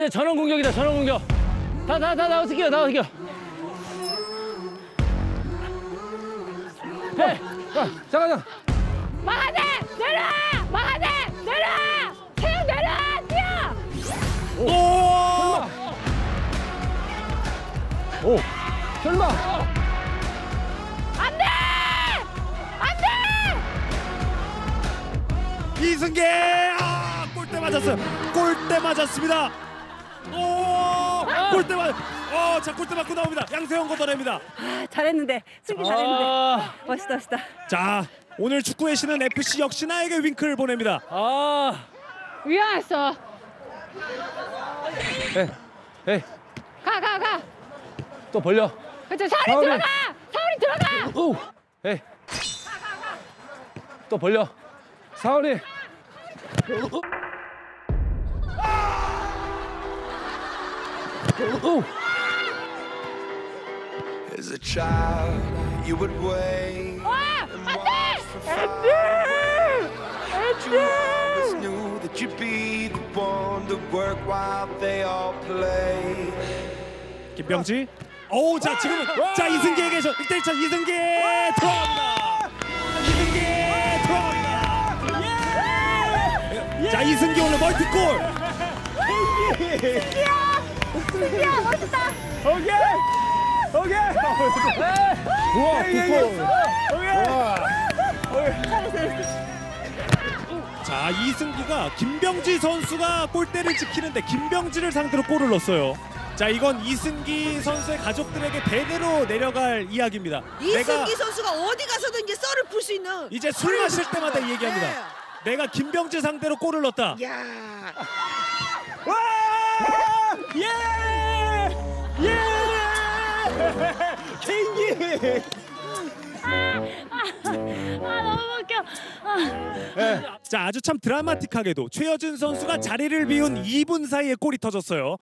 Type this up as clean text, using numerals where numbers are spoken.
이제 전원 공격이다, 전원 공격. 다 어떻게요, 다 어떻게요. 해. 잠깐. 막아내! 내려와! 막아내! 내려와! 태형 내려와! 뛰어! 오. 설마. 안 돼! 안 돼! 이승기 골대 맞았어요. 골대 맞았습니다. 골대 자 골대 맞고 나옵니다. 양세형 걷어냅니다. 잘했는데 승기 잘했는데 멋있다 멋있다. 자 오늘 축구의 신은 FC 역시나에게 윙크를 보냅니다. 위험했어. 에. 가. 또 벌려. 그렇지, 사울이 들어가! 사울이 들어가! 오. 에. 또 벌려. 사울이. 오. As a child, you would wait and watch from far away. You always knew that you'd be the one to work while they all play. 김병지. 자 지금 자 이승기에게 1대1차 이승기 들어갑니다. 이승기 들어갑니다. 자 이승기 오늘 멀티골. 승기야, 멋있다! 오케이. 우와, 굿골. 자 이승기가 김병지 선수가 골대를 지키는데 김병지를 상대로 골을 넣었어요. 자 이건 이승기 선수의 가족들에게 대대로 내려갈 이야기입니다. 이승기 선수가 어디 가서든 이제 썰을 풀 수 있는. 이제 술 마실 때마다 이 얘기합니다. 내가 김병지 상대로 골을 넣었다. 야. 개인기. 너무 웃겨. 자 아주 참 드라마틱하게도 최여준 선수가 자리를 비운 2분 사이에 골이 터졌어요.